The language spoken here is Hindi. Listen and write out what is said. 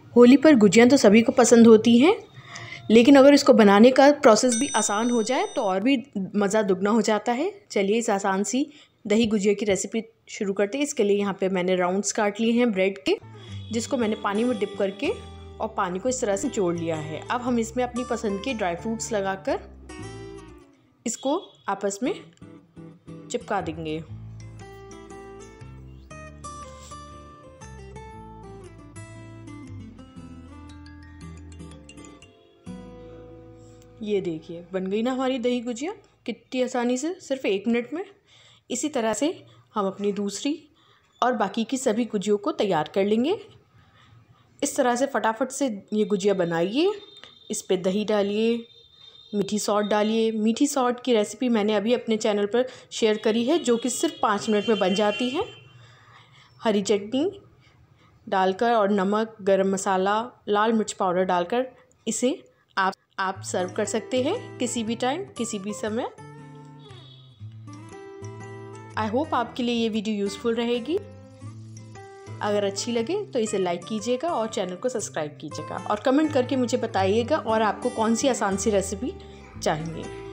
होली पर गुजियाँ तो सभी को पसंद होती हैं, लेकिन अगर इसको बनाने का प्रोसेस भी आसान हो जाए तो और भी मज़ा दुगना हो जाता है। चलिए इस आसान सी दही गुजिया की रेसिपी शुरू करते हैं। इसके लिए यहाँ पे मैंने राउंड्स काट लिए हैं ब्रेड के, जिसको मैंने पानी में डिप करके और पानी को इस तरह से जोड़ लिया है। अब हम इसमें अपनी पसंद के ड्राई फ्रूट्स लगाकर इसको आपस में चिपका देंगे। ये देखिए बन गई ना हमारी दही गुजिया, कितनी आसानी से, सिर्फ 1 मिनट में। इसी तरह से हम अपनी दूसरी और बाकी की सभी गुजियों को तैयार कर लेंगे। इस तरह से फटाफट से ये गुजिया बनाइए। इस पे दही डालिए, मीठी सॉल्ट डालिए। मीठी सॉल्ट की रेसिपी मैंने अभी अपने चैनल पर शेयर करी है, जो कि सिर्फ 5 मिनट में बन जाती है। हरी चटनी डालकर और नमक, गरम मसाला, लाल मिर्च पाउडर डालकर इसे आप सर्व कर सकते हैं किसी भी टाइम, किसी भी समय। आई होप आपके लिए ये वीडियो यूज़फुल रहेगी। अगर अच्छी लगे तो इसे लाइक कीजिएगा और चैनल को सब्सक्राइब कीजिएगा और कमेंट करके मुझे बताइएगा और आपको कौन सी आसान सी रेसिपी चाहिए।